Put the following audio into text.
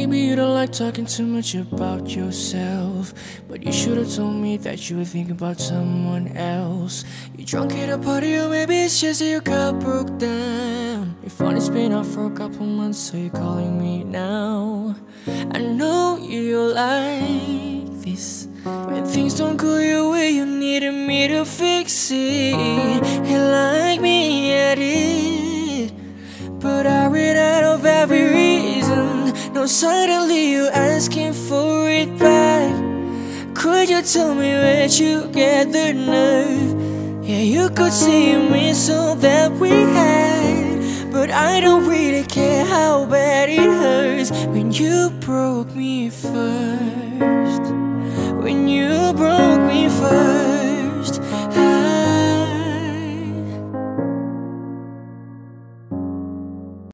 Maybe you don't like talking too much about yourself, but you should have told me that you were thinking about someone else. You drunk at a party, or maybe it's just that your car broke down. Your phone has been off for a couple months, so you're calling me now. I know you like this. When things don't go your way, you needed me to fix it. And like me, I did, but I ran out of every reason. Now suddenly you're asking for it back. Could you tell me where'd you get the nerve? Yeah, you could say you miss all that we had, but I don't really care how bad it hurts when you broke me first. When you broke me first.